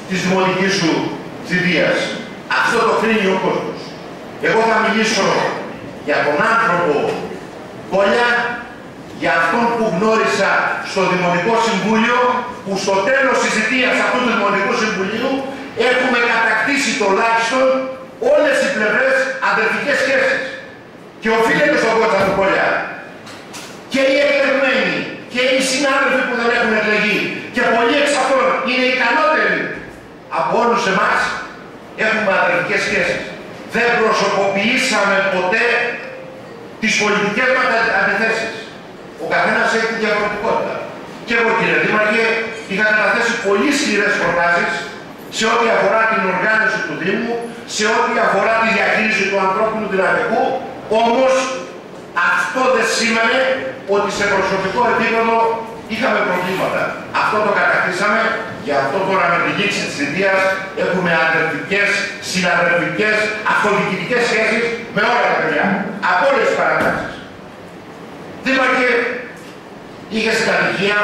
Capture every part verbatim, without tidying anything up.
της δημοτικής σου θητείας. Αυτό το κρίνει ο κόσμος. Εγώ θα μιλήσω για τον άνθρωπο Κόλια, για αυτόν που γνώρισα στο Δημοτικό Συμβούλιο, που στο τέλος της θητείας αυτού του Δημοτικού Συμβουλίου έχουμε κατακτήσει τουλάχιστον όλες οι πλευρές αδερφικές σχέσεις. Και οφείλεται στον Κότσα του Κόλια. Και οι εκλεγμένοι και οι συνάδελφοι που δεν έχουν εκλεγεί και πολλοί εξ αυτών είναι ικανότεροι από όλους εμάς, έχουμε αδερφικές σχέσεις. Δεν προσωποποιήσαμε ποτέ τις πολιτικές μας αντιθέσεις. Ο καθένας έχει τη διαφορετικότητα. Και εγώ, κύριε Δήμαρχε, είχα καταθέσει πολύ σκληρές προτάσεις σε ό,τι αφορά την οργάνωση του Δήμου, σε ό,τι αφορά τη διαχείριση του ανθρώπινου δυναμικού, όμως αυτό δεν σήμαινε ότι σε προσωπικό επίπεδο είχαμε προβλήματα. Αυτό το κατακτήσαμε, γι' αυτό τώρα με τη λήξη της θητείας έχουμε αδερφικές, συναδελφικές, αυτοδιοικητικές σχέσεις με όλα τα παιδιά, από όλες τις παρατάξεις. Δήμαρχε, είχε στην κατοικία,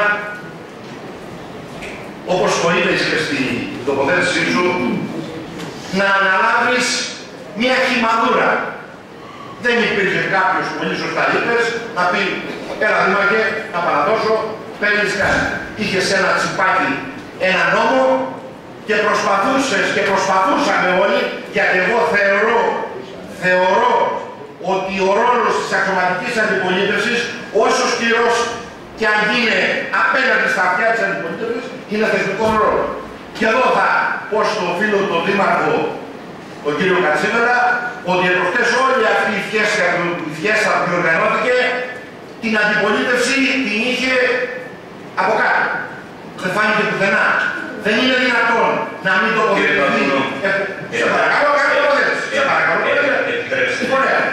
όπως το είπες και στην τοποθέτησή σου, να αναλάβεις μια χυμαδούρα. Δεν υπήρχε κάποιος, πολύ σωστά είπες, να πει έλα Δήμαρχε, να παραδώσω, παίρνεις κάτι. Είχες ένα τσιπάκι, ένα νόμο και προσπαθούσες και προσπαθούσαμε όλοι, γιατί εγώ θεωρώ, θεωρώ ότι ο ρόλος της αξιωματικής αντιπολίτευσης, όσο σκληρός και αν γίνει απέναντι στα αυτιά της αντιπολίτευσης, είναι θεσμικό ρόλο. Και εδώ θα πω στο φίλο τον Δήμαρχο, τον κύριο Κατσίμερα, ότι προχτές όλη αυτή η φιέστα, η φιέστα που διοργανώθηκε, την αντιπολίτευση την είχε από κάτω. Δεν φάνηκε πουθενά. Δεν είναι δυνατόν να μην τοποθετηθεί. Σε παρακαλώ, κάνω τοποθέτηση. Σε παρακαλώ, επιτρέψτε.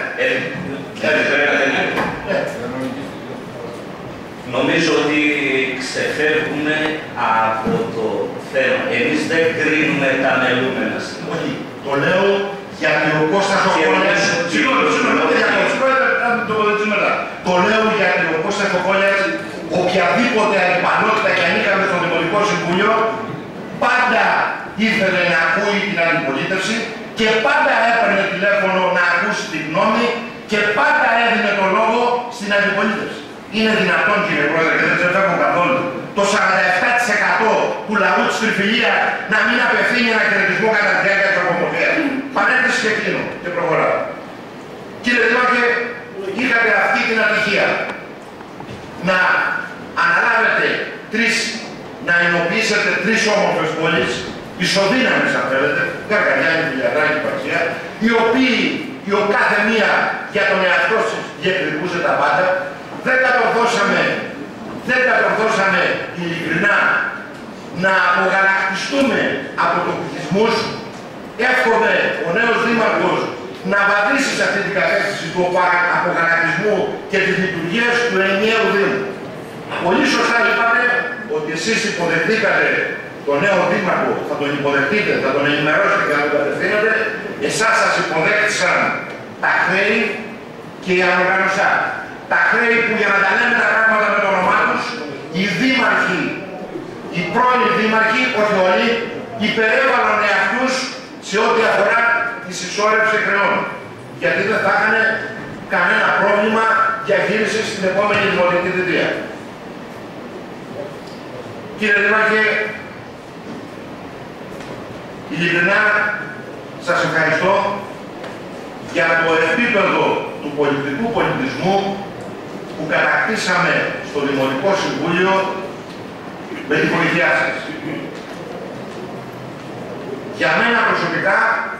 Νομίζω ότι ξεφεύγουμε από το θέμα. Εμείς δεν κρίνουμε τα μελούμενα στην Όχι. Το λέω γιατί ο Κώστας ο Κόλιας... Συγγνώμη, συγγνώμη, το λέω γιατί ο Κώστας ο Κόλιας, οποιαδήποτε αντιπαλότητα και αν είχαμε στο Δημοτικό Συμβούλιο, πάντα ήθελε να ακούει την αντιπολίτευση και πάντα έπαιρνε τηλέφωνο να ακούσει τη γνώμη και πάντα έδινε το λόγο στην αντιπολίτευση. Είναι δυνατόν, κύριε Πρόεδρε, και δεν ξεφεύγω καθόλου, το σαράντα επτά τοις εκατό του λαού της Τριφυλίας να μην απευθύνει ένα χαιρετισμό κατά τη διάρκεια της ομοφωνίας. Παρένθεση και κλείνω και προχωράω. Κύριε Δήμαρχε, είχατε αυτή την ατυχία να αναλάβετε τρεις, να ενοποιήσετε τρεις όμορφες πόλεις, ισοδύναμες αν θέλετε, Καρκαλιάνη, Φιλιαδράκη, Παρσία, οι οποίοι, η ο κάθε μία για τον εαυτό της διεκδικούσε τα πάντα. Δεν κατορθώσαμε, δεν κατορθώσαμε ειλικρινά να απογαλακτιστούμε από το πληθυσμούς. Εύχομαι ο νέος Δήμαρχος να βαδίσει σε αυτή την κατεύθυνση του απογαλακτισμού και της λειτουργίας του ενιαίου Δήμου. Πολύ σωστά είπατε ότι εσείς υποδεχτήκατε τον νέο Δήμαρχο, θα τον υποδεχτείτε, θα τον ενημερώσετε και θα τον κατευθύνετε. Εσάς σας υποδέχτησαν τα χρέη και οι ανοργανωσά. Τα χρέη που, για να τα λέμε τα πράγματα με το όνομά τους, οι δήμαρχοι, οι πρώην δήμαρχοι, όχι όλοι, υπερέβαλαν εαυτούς σε ό,τι αφορά τη συσσόρευση χρεών. Γιατί δεν θα είχαν κανένα πρόβλημα διαχείρισης στην επόμενη δημοτική θητεία. Κύριε Δήμαρχε, ειλικρινά σας ευχαριστώ για το επίπεδο του πολιτικού πολιτισμού που κατακτήσαμε στο Δημοτικό Συμβούλιο με τη βοήθειά σας. Για μένα προσωπικά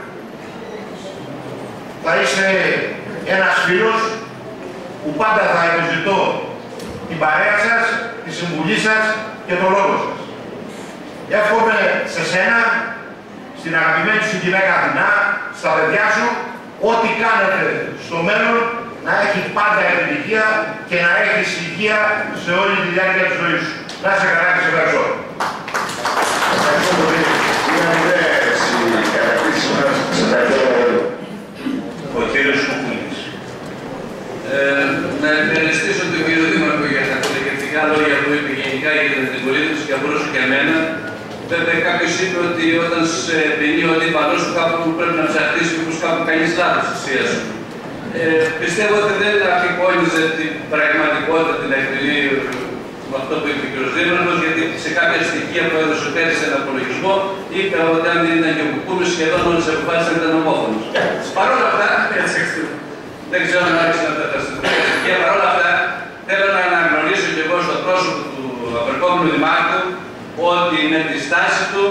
θα είστε ένας φίλος που πάντα θα επιζητώ την παρέα σας, τη συμβουλή σας και τον λόγο σας. Εύχομαι σε σένα, στην αγαπημένη σου γυναίκα Αθηνά, στα παιδιά σου, ό,τι κάνετε στο μέλλον να έχει πάντα επιτυχία και να έχει υγεία σε όλη τη διάρκεια της ζωής σου. Να είσαι καλά και σε ευχαριστώ. Ευχαριστώ πολύ. Είναι ιδέες οι κατακτήσεις μας. Σε ευχαριστώ. Ο κύριος Κουκούνης. Να ευχαριστήσω τον κύριο Δήμαρχο για τα πολυκευτικά λόγια που είπε γενικά για την αντιπολίτευση και απλώς και εμένα. Δεν βέβαια κάποιος είπε ότι όταν σε ποινεί ο αντίπαλός του κάπου πρέπει να ψαχτείς μήπως κάπου κάνεις λάθος στη ουσία σου. Ε, πιστεύω ότι δεν αφικόνιζε την πραγματικότητα, την ακτινή με αυτό που είπε ο κ. Δήμαρχος, γιατί σε κάποια στοιχεία που έδωσε πέρυσι ένα απολογισμό είπε ότι αν δεν ήταν και ο Κουκούμης σχεδόν όλες τις αποφάσεις ήταν ομόφωνος. Παρ' όλα αυτά, δεν ξέρω αν άρχισε να τα στοιχεία, παρ' όλα αυτά θέλω να αναγνωρίσω και εγώ στο πρόσωπο του απερχόμενου Δημάρχου ότι με τη στάση του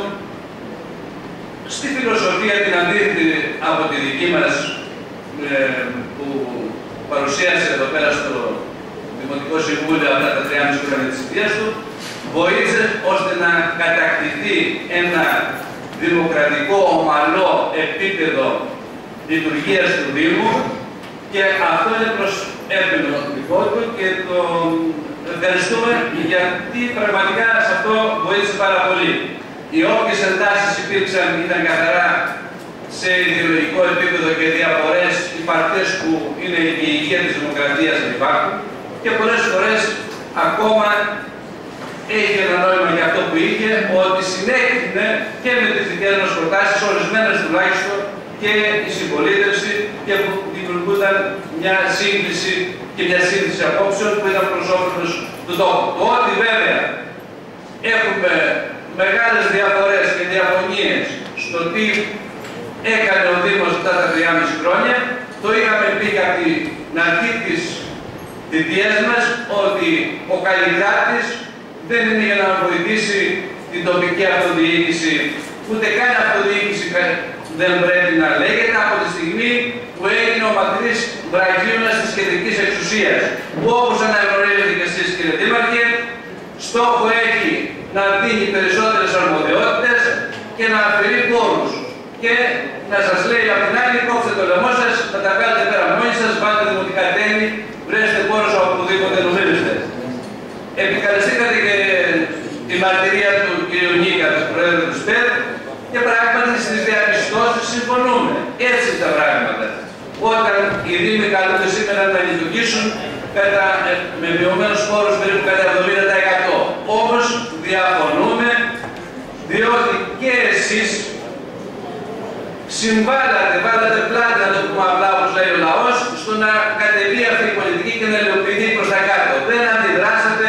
στη φιλοσοφία την αντίθετη από τη δική μας ε, που παρουσίασε εδώ πέρα στο Δημοτικό Συμβούλιο αυτά τα τριάμισι χρόνια της θητείας του, βοήθησε ώστε να κατακτηθεί ένα δημοκρατικό, ομαλό επίπεδο λειτουργίας του Δήμου και αυτό είναι προς έπαινο δικό του και το ευχαριστούμε γιατί πραγματικά σε αυτό βοήθησε πάρα πολύ. Οι όποιες εντάσεις υπήρξαν ήταν καθαρά σε ιδεολογικό επίπεδο και διαφορές υπαρκτές που είναι η υγεία της δημοκρατίας να υπάρχουν και πολλές φορές ακόμα έχει ένα νόημα για αυτό που είχε, ότι συνέχιζε και με τις δικές μας προτάσεις, ορισμένες τουλάχιστον, και η συμπολίτευση και που δημιουργούνταν μια σύγκληση και μια σύνθεση απόψεων που ήταν προς όφελος του τόπου. Το ότι βέβαια έχουμε μεγάλες διαφορές και διαφωνίες στο τι έκανε ο Δήμος αυτά τα τριάμισι χρόνια, το είχαμε πει από την αρχή της θητείας μας ότι ο Καλλικράτης δεν είναι για να βοηθήσει την τοπική αυτοδιοίκηση, ούτε καν αυτοδιοίκηση δεν πρέπει να λέγεται από τη στιγμή που έγινε ο μακρύς βραχίωνας της κεντρικής εξουσίας, που όπως αναγνωρίζετε και εσείς κύριε Δήμαρχε, στόχο έχει να δίνει περισσότερες αρμοδιότητες και να αφαιρεί πόρους. Και να σας λέει από την άλλη, κόψτε το λαιμό σας, να τα βγάλετε πέρα μόνοι σας, βάλτε δημοτικά τέλη, βρέστε πόρους από οπουδήποτε νομίζετε. Επικαλεστήκατε και τη μαρτυρία του κ. Νίκα, της Προέδρου του ΣΠΕΔ, και πράγματι στις διαπιστώσεις συμφωνούμε. Έτσι είναι τα πράγματα. Όταν οι Δήμοι καλούνται σήμερα να λειτουργήσουν κατά, με μειωμένους πόρους περίπου κατά εβδομήντα τοις εκατό. Όμως διαφωνούμε, διότι και εσείς συμβάλλατε, βάλατε πλάτη, να το πούμε απλά όπως λέει ο λαός, στο να κατεβεί αυτή η πολιτική και να υλοποιηθεί προς τα κάτω. Δεν αντιδράσατε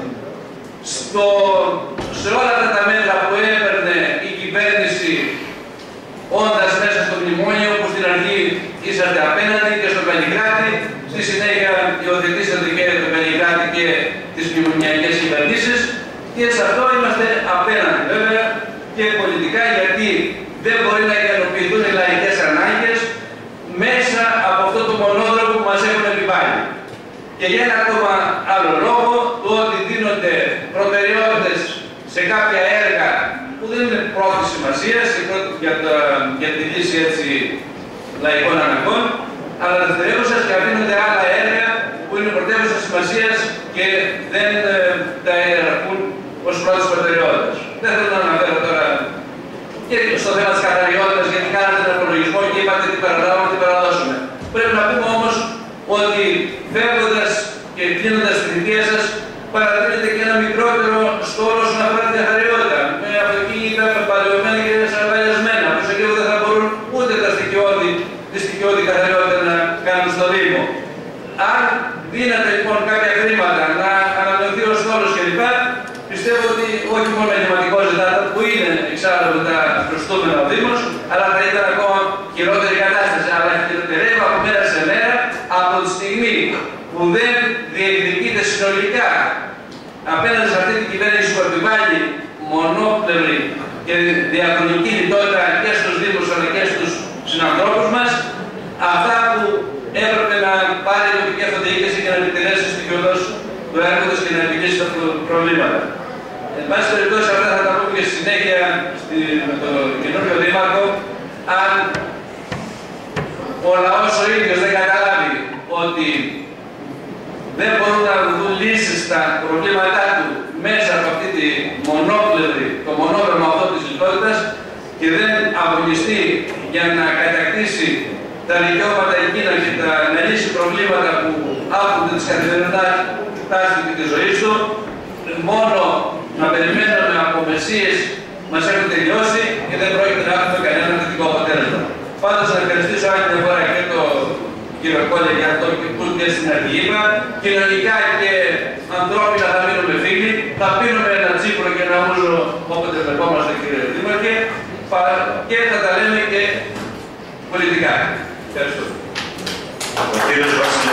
στο, σε όλα αυτά τα μέτρα που έπαιρνε η κυβέρνηση όντας μέσα στο μνημόνιο, που στην αρχή είσαστε απέναντι και στον Καλλικράτη, στη συνέχεια υιοθετήσατε και τον Καλλικράτη και τις κοινωνιακές κυβερνήσεις, και σε αυτό είμαστε απέναντι βέβαια και πολιτικά, γιατί δεν μπορεί να ικανοποιηθούν οι λαϊκές ανάγκες μέσα από αυτό το μονόδρομο που μας έχουν επιβάλει. Και για ένα ακόμα άλλο λόγο, το ότι δίνονται προτεραιότητες σε κάποια έργα που δεν είναι πρώτη σημασία για, για τη λύση έτσι λαϊκών αναγκών, αλλά δευτερεύουσας, και αφήνονται άλλα έργα που είναι πρωτεύουσα σημασίας και δεν ε, τα ιεραρχούν ως πρώτες προτεραιότητες. Δεν θέλω να αναφέρω τώρα και στο θέμα της καθαριότητας, γιατί κάνατε τον απολογισμό και είπατε τι παραλάβαμε, τι παραδώσουμε. Πρέπει να πούμε όμως ότι φεύγοντας και κλείνοντας τη θητεία σας, παρατηρείτε και ένα μικρότερο στόλο όσον αφορά την καθαριότητα. Με αυτοκίνητα παλαιωμένα και σαρβαλιασμένα, που σε λίγο δεν θα μπορούν ούτε τα στοιχειώδη, τη στοιχειώδη καθαριότητα να κάνουν στο Δήμο. Αν δίνατε λοιπόν κάποια χρήματα να ανανεωθεί ο στόλος κλπ., πιστεύω ότι όχι μόνο εγκληματικό ζητάτα, που είναι εξάλλου τα προστούμενα ο Δήμος, αλλά θα ήταν ακόμα χειρότερη κατάσταση. Αλλά χειροτερεύει από μέρα σε μέρα από τη στιγμή που δεν διεκδικείται συνολικά απέναντι σε αυτή την κυβέρνηση που επιβάλλει μονόπλευρη και διαχρονική λιτότητα και στους Δήμους αλλά και στους συνανθρώπους μας, αυτά που έπρεπε να πάρει η τοπική αυτοδιοίκηση και να επιτελέσει στοιχειοδός το έργο της και να επιλύσει τα προβλήματα. Εν πάση περιπτώσει, αυτά θα τα πούμε και στη συνέχεια με τον καινούριο Δήμαρχο. Αν ο λαός ο ίδιος δεν καταλάβει ότι δεν μπορούν να δουν λύσεις στα προβλήματά του μέσα από αυτή τη μονόπλευρη, το μονόδρομο αυτό της λιτότητας, και δεν αγωνιστεί για να κατακτήσει τα δικαιώματα εκείνα και τα, να λύσει προβλήματα που άπτονται της καθημερινότητας και της ζωής του, μόνο να περιμένουμε από μεσίες μας έχουν τελειώσει και δεν πρόκειται να έχουμε κανένα θετικό αποτέλεσμα. Πάντως να ευχαριστήσω άλλη μια φορά και το κύριο Κόλλια για αυτό που και στην αρχή είπα. Κοινωνικά και ανθρώπινα θα μείνουμε φίλοι, θα πίνουμε ένα τσίπρο και ένα ούζο όποτε βλεπόμαστε, κύριε Δήμαρχε, και θα τα λέμε και πολιτικά. Ευχαριστώ. Ο κύριος